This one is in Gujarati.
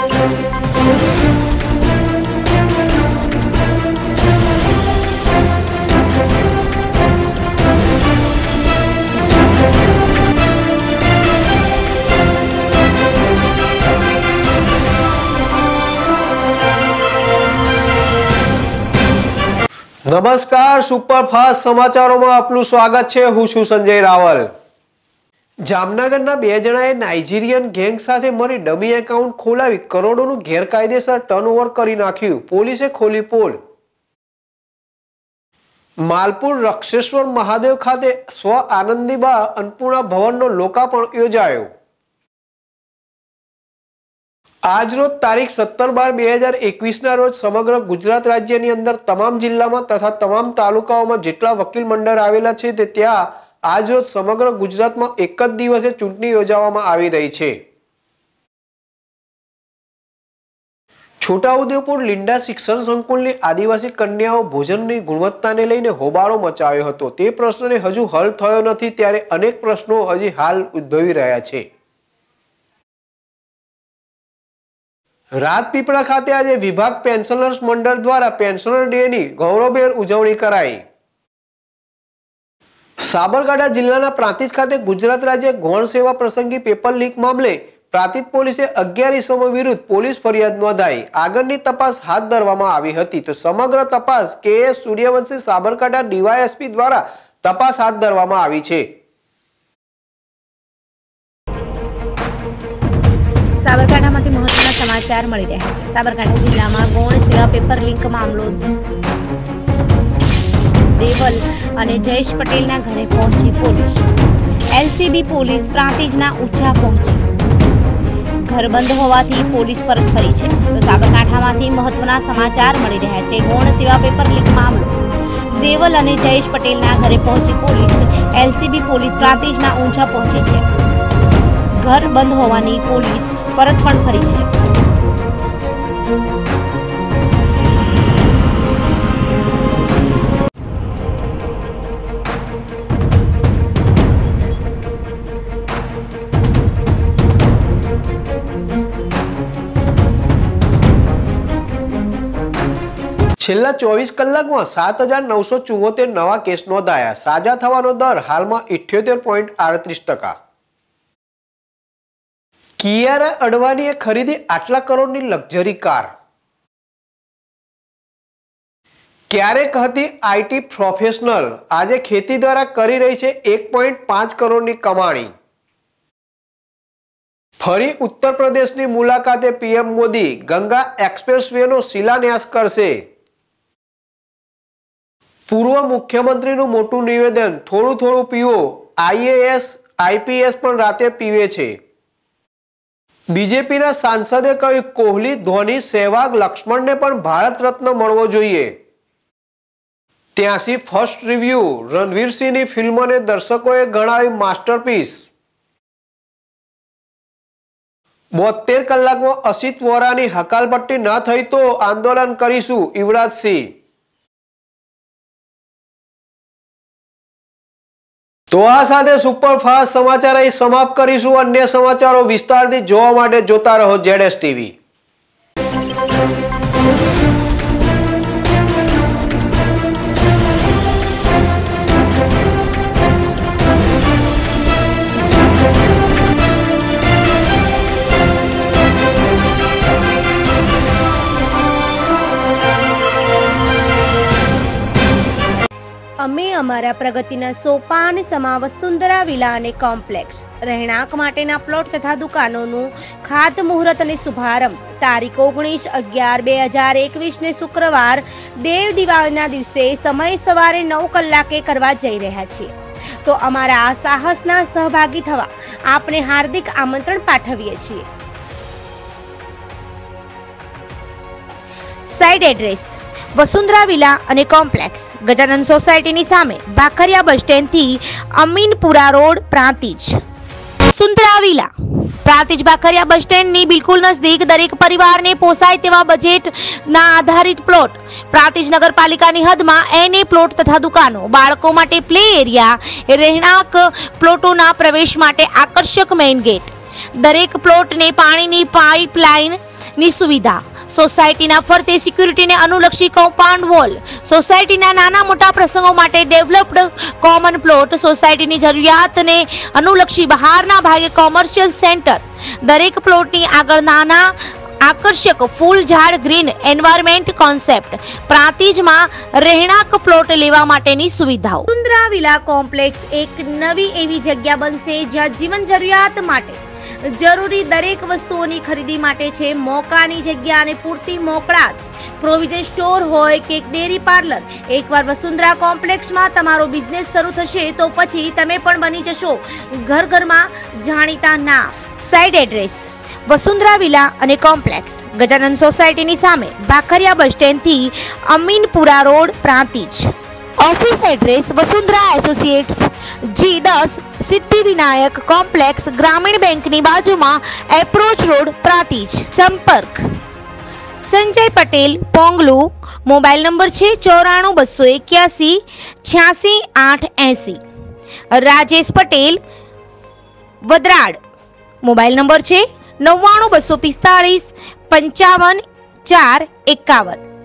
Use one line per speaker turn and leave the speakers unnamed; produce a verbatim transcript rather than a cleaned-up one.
नमस्कार, सुपरफास्ट समाचारों में आपનું સ્વાગત છે। હું છું સંજય રાવલ। જામનગરના બે જણાએ નાઇજીરિયન ગેંગ સાથે મળી ડમી એકાઉન્ટ ખોલાવી કરોડોનું ગેરકાયદેસર ટર્નઓવર કરી નાખ્યું। પોલીસે ખોલી પોલ। માલપુર રક્ષેશ્વર મહાદેવ ખાતે સ્વ આનંદીબા અન્નપૂર્ણા ભવનનો લોકાર્પણ યોજાયો। आज रोज तारीख सत्तर बार बे हजार एकवीस ना रोज समग्र गुजरात राज्यनी अंदर तमाम जिल्ला में तथा तमाम तालुकाओं में जेटला वकील मंडल आवेला छे ते त्यां आज रोज समग्र गुजरात में एक ज दिवसे चूंटणी योजवामां आवी रही छे। छोटाउदेपुर लिंडा शिक्षण संकुलनी आदिवासी कन्याओ भोजननी गुणवत्ताने लईने होबाळो मचाव्यो हतो। ते प्रश्नने हजू हल थयो नथी त्यारे अनेक प्रश्नो हजी हाल उद्भवी रह्या छे। રાજપીપળા ખાતે આજે વિભાગ પેન્શનર્સ મંડળ દ્વારા પેન્શનર ડેની ગૌરવભેર ઉજવણી કરાઈ। સાબરકાંઠા જિલ્લાના પ્રાંતિજ ખાતે ગુજરાત રાજ્ય ગૌણ સેવા પ્રસંગી પેપર લીક મામલે પ્રાંતિજ પોલીસે અગિયાર ઇસમો વિરુદ્ધ પોલીસ ફરિયાદ નોંધાઈ આગળની તપાસ હાથ ધરવામાં આવી હતી। તો સમગ્ર તપાસ કે એસ સૂર્યવંશી સાબરકાંઠા ડીવાયએસપી દ્વારા તપાસ હાથ ધરવામાં આવી છે।
સાબરકાંઠામાંથી મહત્વના સમાચાર મળી રહ્યા છે। સાબરકાંઠા જિલ્લામાં ગૌણ સેવા પેપર લીક મામલો દેવલ અને જયેશ પટેલના ઘરે પહોંચી પોલીસ। એલસીબી પોલીસ પ્રાંતિજના ઊંચા પહોંચી। ઘર બંધ હોવાથી પોલીસ પરત ફરી છે। તો સાબરકાંઠામાંથી મહત્વના સમાચાર મળી રહ્યા છે। ગૌણ સેવા પેપર લીક મામલો દેવલ અને જયેશ પટેલના ઘરે પહોંચી પોલીસ। એલસીબી પોલીસ પ્રાંતિજના ઊંચા પહોંચી છે। ઘર બંધ હોવાની પોલીસ परत पण फरी छे।
છેલ્લા ચોવીસ કલાકમાં સાત હજાર નવસો ચુમ્મોતેર નવા કેસ નોંધાયા। સાજા થવાનો દર હાલમાં ઇઠ્યોતેર પોઈન્ટ આડત્રીસ ટકા। કિયારા અડવાણીએ ખરીદી આટલા કરોડની લક્ઝરી કાર। ક્યારેક હતી આઈટી પ્રોફેશનલ, આજે ખેતી દ્વારા કરી રહી છે એક પોઈન્ટ પાંચ કરોડની કમાણી। ફરી ઉત્તર પ્રદેશની મુલાકાતે પીએમ મોદી ગંગા એક્સપ્રેસવેનો શિલાન્યાસ કરશે। પૂર્વ મુખ્યમંત્રીનું મોટું નિવેદન, થોડું થોડું પીવો, આઈએએસ આઈપીએસ પણ રાતે પીવે છે। બીજેપીના સાંસદે કહ્યું કોહલી, ધોની, સહેવાગ, લક્ષ્મણને પણ ભારત રત્ન મળવો જોઈએ। ત્યાંસી ફર્સ્ટ રિવ્યુ, રણવીરસિંહની ફિલ્મને દર્શકોએ ગણાવી માસ્ટરપીસ। બોતેર કલાકમાં અસિત વોરાની હકાલપટ્ટી ન થઈ તો આંદોલન કરીશું, યુવરાજસિંહ। तो आ साथे सुपरफास्ट समाचार अहीं समाप्त करीशुं। अन्य समाचारों विस्तारथी जोवा माटे जोता रहो जेडएस टीवी।
અમે અમારા પ્રગતિના સોપાન સમા વસુંધરા વિલા અને કોમ્પ્લેક્સ રહેણાંક માટેના પ્લોટ તથા દુકાનોનું ખાતમુહૂર્ત અને શુભારંભ તારીખ ઓગણીસ અગિયાર બે હજાર એકવીસ ને શુક્રવાર દેવ દિવાળીના દિવસે સમય સવારે નવ કલાકે કરવા જઈ રહ્યા છીએ। તો અમારા આ સાહસના સહભાગી થવા આપને હાર્દિક આમંત્રણ પાઠવીએ છીએ। સાઇટ એડ્રેસ વસુંધરા વિલા અને કોમ્પ્લેક્સ, ગજાનંદ સોસાયટીની સામે, ભાખરિયા બસ સ્ટેન્ડથી Aminpura road, Prantij. Vasundhara villa Prantij Bhakhariya bus સ્ટેન્ડની બિલકુલ નજદીક દરેક પરિવારને પોસાય તેવા બજેટના આધારિત પ્લોટ। પ્રાંતિજ નગરપાલિકાની હદમાં એનએ પ્લોટ તથા દુકાનો, બાળકો માટે પ્લે એરિયા, રહેણાંક પ્લોટોના પ્રવેશ માટે આકર્ષક મેઇન ગેટ, દરેક પ્લોટને પાણીની પાઇપલાઇન ની સુવિધા, સોસાયટીના ફરતે સિક્યુરિટીને અનુલક્ષી કમ્પાઉન્ડ વોલ, સોસાયટીના નાના મોટા પ્રસંગો માટે ડેવલપ્ડ કોમન પ્લોટ, સોસાયટીની જરૂરિયાતને અનુલક્ષી બહારના ભાગે કોમર્શિયલ સેન્ટર, દરેક પ્લોટની આગળ નાના આકર્ષક ફૂલ ઝાડ ગ્રીન એન્વાયરમેન્ટ કોન્સેપ્ટ, પ્રાંતિજમાં રહેણાંક પ્લોટ લેવા માટેની સુવિધાઓ. વસુંધરા વિલા કોમ્પ્લેક્સ એક નવી એવી જગ્યા બનશે જ્યાં જીવન જરૂરિયાત માટે જરૂરી દરેક વસ્તુઓની ખરીદી માટે છે મોકાની જગ્યા અને પૂરતી મોકળાશ. પ્રોવિઝન સ્ટોર હોય કે ડેરી પાર્લર, એકવાર વસુંધરા કોમ્પ્લેક્સમાં તમારો બિઝનેસ શરૂ થશે તો પછી તમે પણ બની જશો ઘર ઘરમાં જાણીતા નામ. સાઇડ એડ્રેસ વસુંધરા વિલા અને કોમ્પ્લેક્સ, ગજાનંદ સોસાયટીની સામે, ભાખરિયા બસ સ્ટેન્ડથી Aminpura road, Prantij. Office address Vasundhara associates, G દસ, સિદ્ધિવિનાયક કોમ્પ્લેક્સ, ગ્રામીણ બેંકની બાજુમાં, એપ્રોચ રોડ, પ્રાંતિજ. સંપર્ક સંજય પટેલ, પોંગલુ. મોબાઈલ નંબર છે ચોરાણું બસો એક્યાસી છ્યાસી આઠ એસી. રાજેશ પટેલ, વદરાડ. મોબાઈલ નંબર છે નવ્વાણું બસો પિસ્તાળીસ પંચાવન ચાર એકાવન.